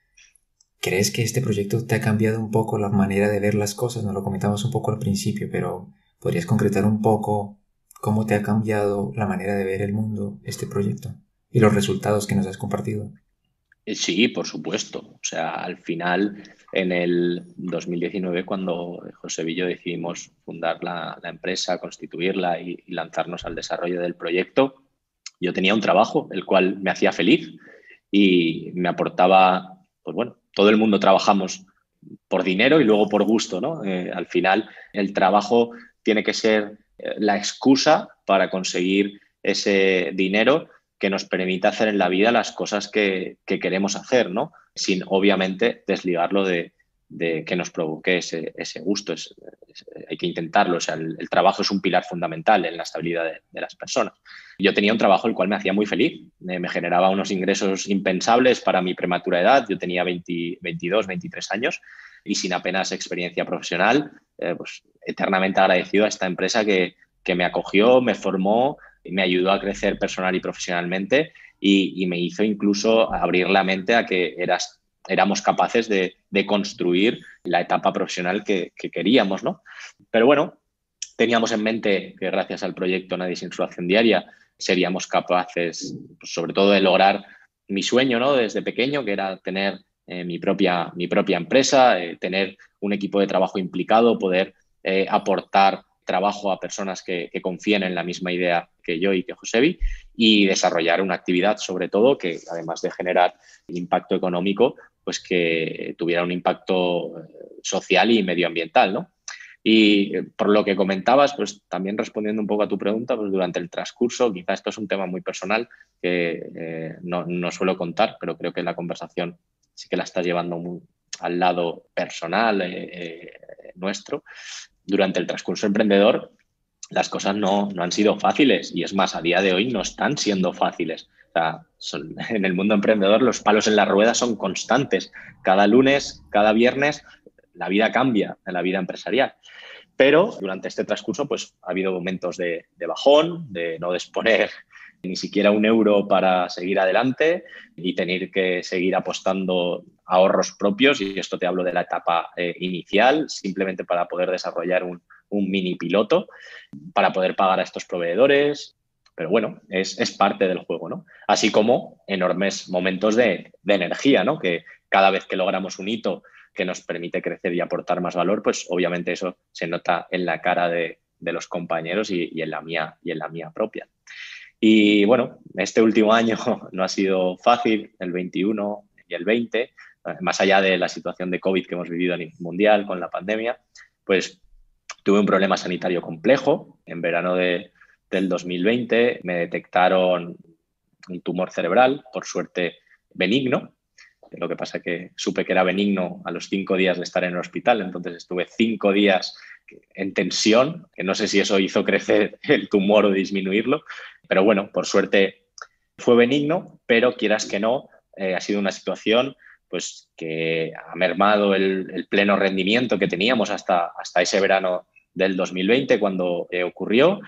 ¿crees que este proyecto te ha cambiado un poco la manera de ver las cosas? Nos lo comentamos un poco al principio, pero ¿podrías concretar un poco cómo te ha cambiado la manera de ver el mundo este proyecto y los resultados que nos has compartido? Sí, por supuesto. O sea, al final, en el dos mil diecinueve, cuando Josebi y yo decidimos fundar la, la empresa, constituirla y, y lanzarnos al desarrollo del proyecto, yo tenía un trabajo el cual me hacía feliz y me aportaba, pues bueno, todo el mundo trabajamos por dinero y luego por gusto, ¿no? Eh, al final, el trabajo tiene que ser eh, la excusa para conseguir ese dinero que nos permita hacer en la vida las cosas que, que queremos hacer, ¿no? Sin, obviamente, desligarlo de, de que nos provoque ese, ese gusto. Es, es, hay que intentarlo. O sea, el, el trabajo es un pilar fundamental en la estabilidad de, de las personas. Yo tenía un trabajo el cual me hacía muy feliz. Me, me generaba unos ingresos impensables para mi prematura edad. Yo tenía veinte, veintidós, veintitrés años y sin apenas experiencia profesional, eh, pues eternamente agradecido a esta empresa que, que me acogió, me formó, me ayudó a crecer personal y profesionalmente y, y me hizo incluso abrir la mente a que eras, éramos capaces de, de construir la etapa profesional que, que queríamos, ¿no? Pero bueno, teníamos en mente que gracias al proyecto Nadie sin su ración diaria seríamos capaces, pues, sobre todo, de lograr mi sueño, ¿no? Desde pequeño, que era tener eh, mi, propia, mi propia empresa, eh, tener un equipo de trabajo implicado, poder eh, aportar trabajo a personas que, que confíen en la misma idea que yo y que Josebi y desarrollar una actividad, sobre todo, que además de generar impacto económico, pues que tuviera un impacto social y medioambiental, ¿no? Y por lo que comentabas, pues también respondiendo un poco a tu pregunta, pues durante el transcurso, quizá esto es un tema muy personal que eh, no, no suelo contar, pero creo que la conversación sí que la estás llevando muy al lado personal eh, eh, nuestro. Durante el transcurso emprendedor, las cosas no, no han sido fáciles y es más, a día de hoy no están siendo fáciles. O sea, son, en el mundo emprendedor los palos en la rueda son constantes. Cada lunes, cada viernes, la vida cambia en la vida empresarial. Pero durante este transcurso pues, ha habido momentos de, de bajón, de no disponer ni siquiera un euro para seguir adelante y tener que seguir apostando ahorros propios, y esto te hablo de la etapa eh, inicial, simplemente para poder desarrollar un, un mini piloto, para poder pagar a estos proveedores. Pero bueno, es, es parte del juego, ¿no? Así como enormes momentos de, de energía, ¿no? Que cada vez que logramos un hito que nos permite crecer y aportar más valor, pues obviamente eso se nota en la cara de, de los compañeros y, y, en la mía, y en la mía propia. Y bueno, este último año no ha sido fácil, el veintiuno y el veinte, más allá de la situación de COVID que hemos vivido a nivel mundial con la pandemia, pues tuve un problema sanitario complejo. En verano de, del dos mil veinte me detectaron un tumor cerebral, por suerte benigno. Lo que pasa es que supe que era benigno a los cinco días de estar en el hospital, entonces estuve cinco días en tensión, que no sé si eso hizo crecer el tumor o disminuirlo, pero bueno, por suerte fue benigno, pero quieras que no, eh, ha sido una situación pues, que ha mermado el, el pleno rendimiento que teníamos hasta, hasta ese verano del dos mil veinte cuando eh, ocurrió,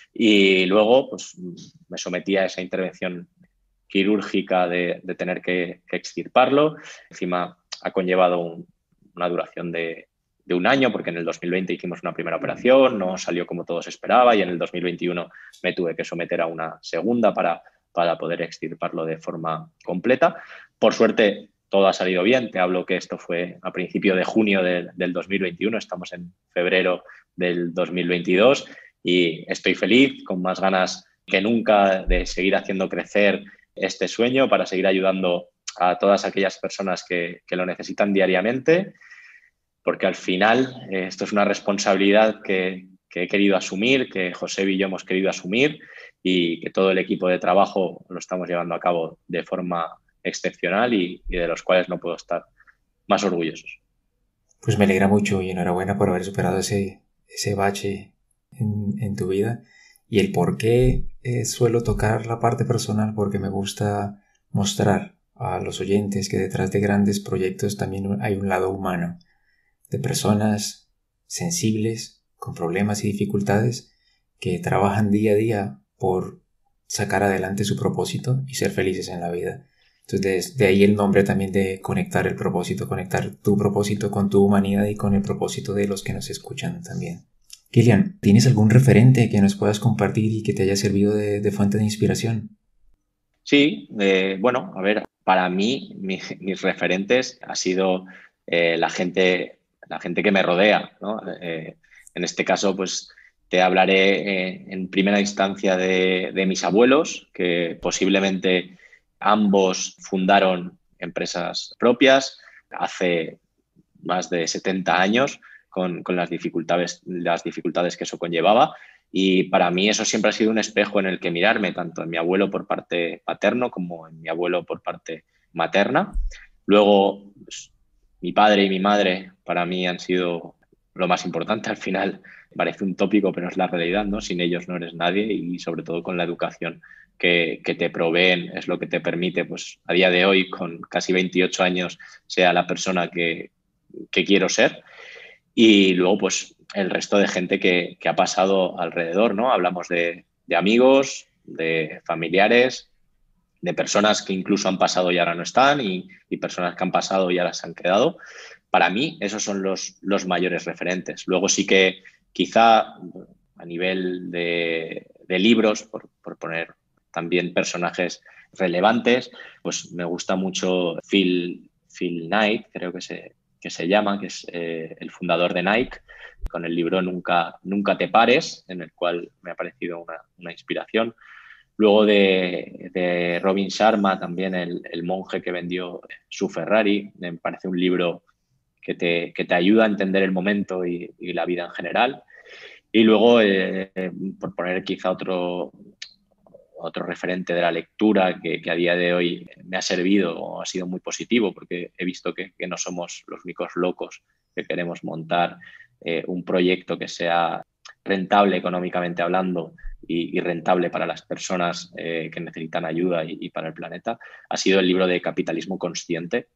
y luego pues, me sometí a esa intervención quirúrgica de, de tener que, que extirparlo. Encima ha conllevado un, una duración de, de un año, porque en el dos mil veinte hicimos una primera operación, no salió como todos esperaba, y en el dos mil veintiuno me tuve que someter a una segunda para, para poder extirparlo de forma completa. Por suerte, todo ha salido bien. Te hablo que esto fue a principio de junio de, del dos mil veintiuno, estamos en febrero del dos mil veintidós y estoy feliz, con más ganas que nunca de seguir haciendo crecer este sueño para seguir ayudando a todas aquellas personas que, que lo necesitan diariamente, porque al final eh, esto es una responsabilidad que, que he querido asumir, que José y yo hemos querido asumir y que todo el equipo de trabajo lo estamos llevando a cabo de forma excepcional y, y de los cuales no puedo estar más orgullosos. Pues me alegra mucho y enhorabuena por haber superado ese, ese bache en, en tu vida. Y el por qué eh, suelo tocar la parte personal, porque me gusta mostrar a los oyentes que detrás de grandes proyectos también hay un lado humano, de personas sensibles, con problemas y dificultades, que trabajan día a día por sacar adelante su propósito y ser felices en la vida. Entonces, de ahí el nombre también de conectar el propósito, conectar tu propósito con tu humanidad y con el propósito de los que nos escuchan también. Kilian, ¿tienes algún referente que nos puedas compartir y que te haya servido de, de fuente de inspiración? Sí, eh, bueno, a ver, para mí, mi, mis referentes ha sido eh, la gente, la gente que me rodea, ¿no? Eh, en este caso, pues te hablaré eh, en primera instancia de, de mis abuelos, que posiblemente ambos fundaron empresas propias hace más de setenta años, con, con las dificultades, las dificultades que eso conllevaba. Y para mí eso siempre ha sido un espejo en el que mirarme, tanto en mi abuelo por parte paterno como en mi abuelo por parte materna. Luego, pues, mi padre y mi madre para mí han sido lo más importante. Al final parece un tópico, pero es la realidad, ¿no? Sin ellos no eres nadie y sobre todo con la educación que, que te proveen es lo que te permite, pues a día de hoy, con casi veintiocho años, sea la persona que, que quiero ser. Y luego, pues, el resto de gente que, que ha pasado alrededor, ¿no? Hablamos de, de amigos, de familiares, de personas que incluso han pasado y ahora no están y, y personas que han pasado y ahora se han quedado. Para mí, esos son los, los mayores referentes. Luego sí que quizá a nivel de, de libros, por, por poner también personajes relevantes, pues me gusta mucho Phil, Phil Knight, creo que se que se llama, que es eh, el fundador de Nike, con el libro Nunca, Nunca te pares, en el cual me ha parecido una, una inspiración. Luego de, de Robin Sharma, también el, el monje que vendió su Ferrari, me parece un libro que te, que te ayuda a entender el momento y, y la vida en general. Y luego, eh, por poner quizá otro, otro referente de la lectura que, que a día de hoy me ha servido o ha sido muy positivo, porque he visto que, que no somos los únicos locos que queremos montar eh, un proyecto que sea rentable económicamente hablando y, y rentable para las personas eh, que necesitan ayuda y, y para el planeta. Ha sido el libro de Capitalismo Consciente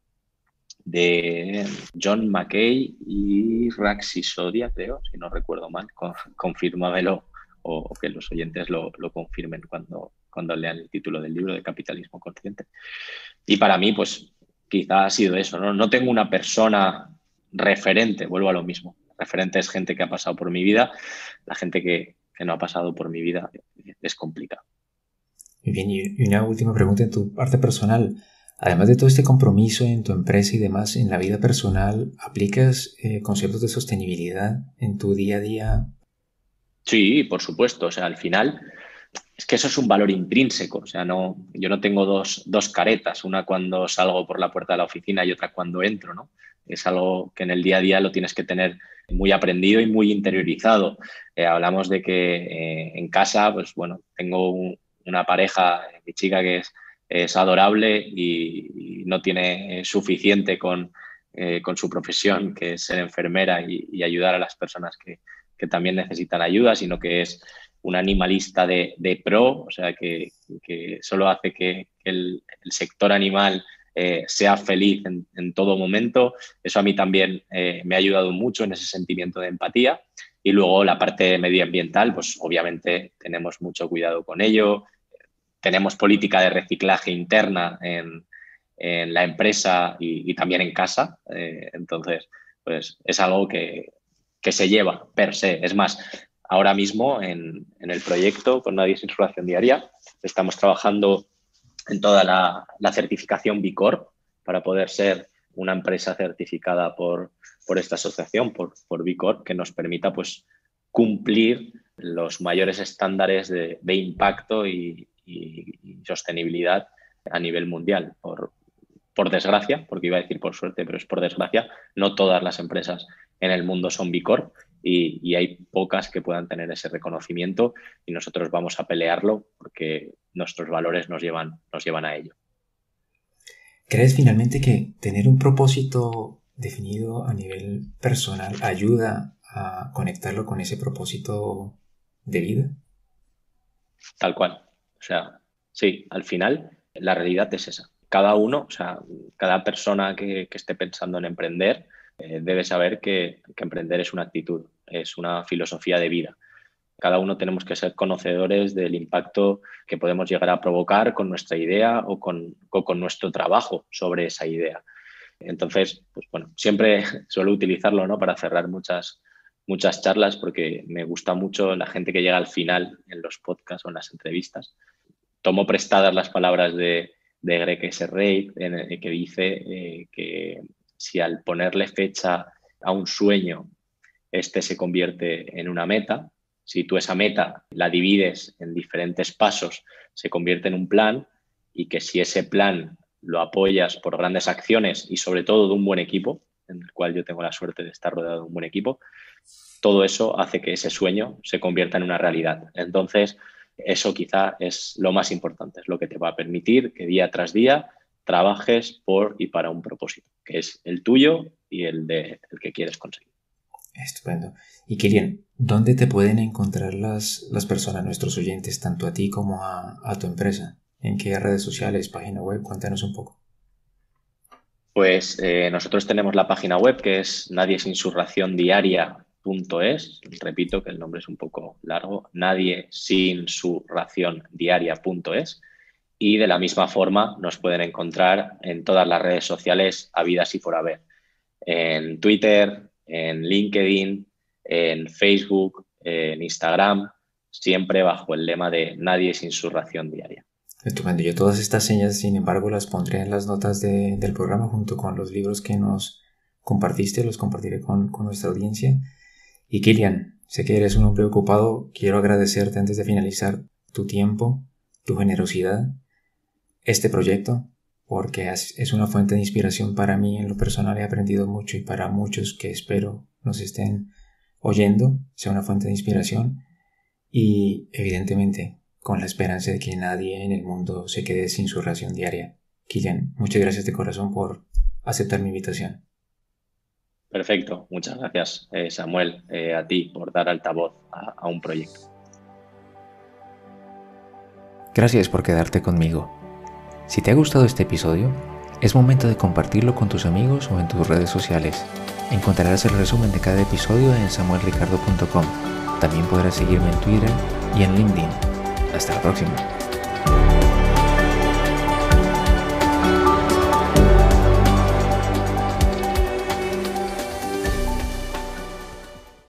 de John Mackay y Raxi Sodia, creo, si no recuerdo mal. Con, confírmamelo o que los oyentes lo, lo confirmen cuando, cuando lean el título del libro de Capitalismo Consciente. Y para mí, pues quizá ha sido eso, ¿no? No tengo una persona referente, vuelvo a lo mismo. Referente es gente que ha pasado por mi vida, la gente que, que no ha pasado por mi vida es complicado. Muy bien, y una última pregunta en tu parte personal. Además de todo este compromiso en tu empresa y demás, en la vida personal, ¿aplicas eh, conceptos de sostenibilidad en tu día a día? Sí, por supuesto. O sea, al final es que eso es un valor intrínseco. O sea, no, yo no tengo dos, dos caretas, una cuando salgo por la puerta de la oficina y otra cuando entro, ¿no? Es algo que en el día a día lo tienes que tener muy aprendido y muy interiorizado. Eh, hablamos de que eh, en casa, pues bueno, tengo un, una pareja, mi chica, que es, es adorable y, y no tiene suficiente con, eh, con su profesión, que es ser enfermera y, y ayudar a las personas que, que también necesitan ayuda, sino que es un animalista de, de pro, o sea, que, que solo hace que, que el, el sector animal eh, sea feliz en, en todo momento. Eso a mí también eh, me ha ayudado mucho en ese sentimiento de empatía. Y luego la parte medioambiental, pues obviamente tenemos mucho cuidado con ello. Tenemos política de reciclaje interna en, en la empresa y, y también en casa. Eh, entonces, pues es algo que, que se lleva per se. Es más, ahora mismo en, en el proyecto con Nadie sin su ración diaria estamos trabajando en toda la, la certificación B Corp para poder ser una empresa certificada por, por esta asociación, por, por B Corp, que nos permita pues, cumplir los mayores estándares de, de impacto y, y, y sostenibilidad a nivel mundial. Por, por desgracia, porque iba a decir por suerte, pero es por desgracia, no todas las empresas en el mundo son B Corp y, y hay pocas que puedan tener ese reconocimiento y nosotros vamos a pelearlo porque nuestros valores nos llevan, nos llevan a ello. ¿Crees finalmente que tener un propósito definido a nivel personal ayuda a conectarlo con ese propósito de vida? Tal cual. O sea, sí, al final la realidad es esa. Cada uno, o sea, cada persona que, que esté pensando en emprender eh, debe saber que, que emprender es una actitud, es una filosofía de vida. Cada uno tenemos que ser conocedores del impacto que podemos llegar a provocar con nuestra idea o con, o con nuestro trabajo sobre esa idea. Entonces, pues bueno, siempre suelo utilizarlo, ¿no?, para cerrar muchas, muchas charlas porque me gusta mucho la gente que llega al final en los podcasts o en las entrevistas. Tomo prestadas las palabras de, de Greg S. Reid, que dice eh, que si al ponerle fecha a un sueño, este se convierte en una meta. Si tú esa meta la divides en diferentes pasos, se convierte en un plan, y que si ese plan lo apoyas por grandes acciones y sobre todo de un buen equipo, en el cual yo tengo la suerte de estar rodeado de un buen equipo, todo eso hace que ese sueño se convierta en una realidad. Entonces, eso quizá es lo más importante, es lo que te va a permitir que día tras día trabajes por y para un propósito, que es el tuyo y el de el que quieres conseguir. Estupendo. Y Kilian, ¿dónde te pueden encontrar las, las personas, nuestros oyentes, tanto a ti como a, a tu empresa? ¿En qué redes sociales, página web? Cuéntanos un poco. Pues eh, nosotros tenemos la página web que es nadie sin su ración diaria punto es. Repito que el nombre es un poco largo, nadie sin su ración diaria punto es. Y de la misma forma nos pueden encontrar en todas las redes sociales habidas y por haber. En Twitter, en LinkedIn, en Facebook, en Instagram, siempre bajo el lema de nadie sin su ración diaria. Estupendo. Yo todas estas señas, sin embargo, las pondré en las notas de, del programa junto con los libros que nos compartiste, los compartiré con, con nuestra audiencia. Y Kilian, sé que eres un hombre ocupado, quiero agradecerte antes de finalizar tu tiempo, tu generosidad, este proyecto, porque es una fuente de inspiración para mí. En lo personal he aprendido mucho y para muchos que espero nos estén oyendo sea una fuente de inspiración y evidentemente con la esperanza de que nadie en el mundo se quede sin su ración diaria. Kilian, muchas gracias de corazón por aceptar mi invitación. Perfecto, muchas gracias eh, Samuel, eh, a ti por dar altavoz a, a un proyecto. Gracias por quedarte conmigo. Si te ha gustado este episodio, es momento de compartirlo con tus amigos o en tus redes sociales. Encontrarás el resumen de cada episodio en samuel ricardo punto com. También podrás seguirme en Twitter y en LinkedIn. Hasta la próxima.